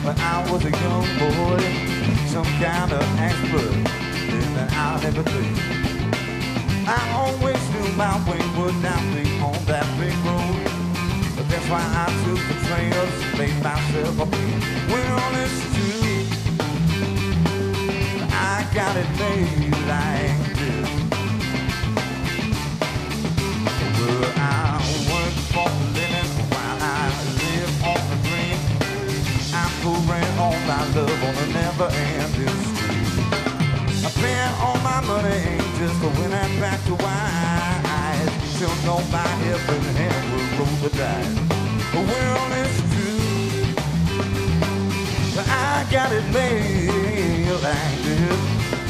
when I was a young boy, some kind of expert in and out everything. I always knew my way would not be on that big road, but that's why I took the trails, made myself a king. Well, it's true, I got it made like this. Well, I work for a living while I live on the dream. I'm pouring all my love on a never-ending stream. I spend all my money just to win it back to wise, till nobody ever will roll the dice. Well, it's true, but I got it made like this.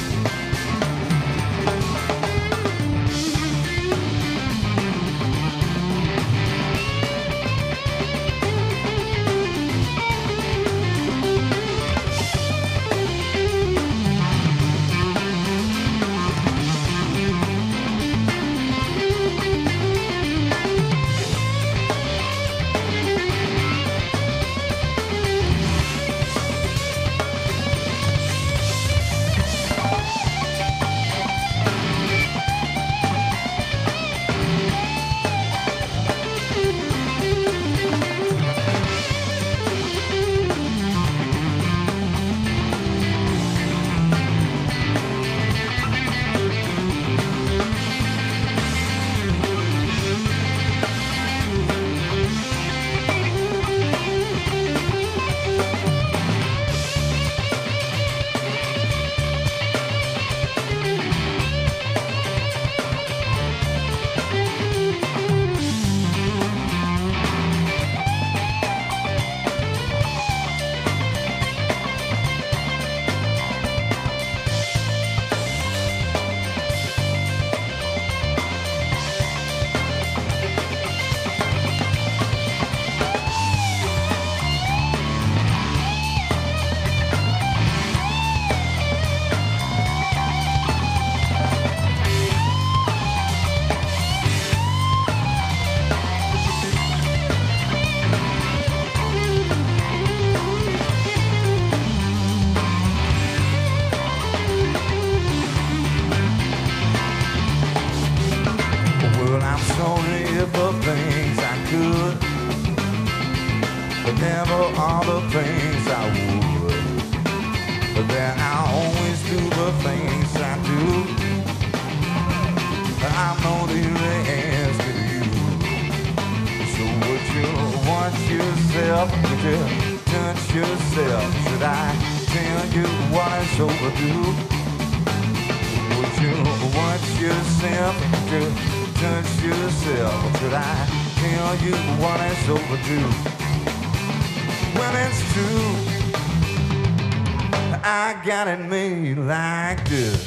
For things I could, but never all the things I would. But then I always do the things I do. I'm only asking you. So would you watch yourself? Would you touch yourself? Should I tell you what it's overdue? Would you watch yourself? Would you touch yourself? Should I tell you what is overdue? Well, it's true, I got it made like this.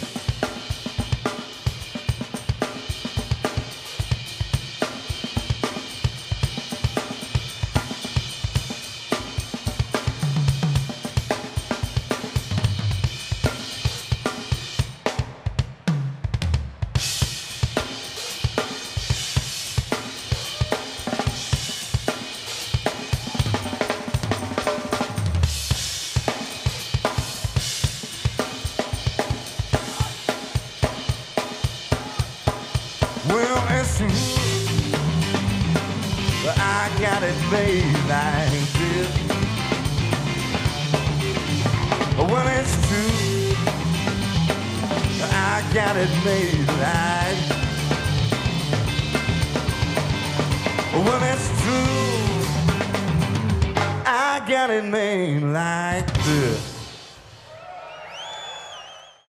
Well, it's true, but I got it made like this. Well, it's true, but I got it made like. Well, it's true, I got it made like this.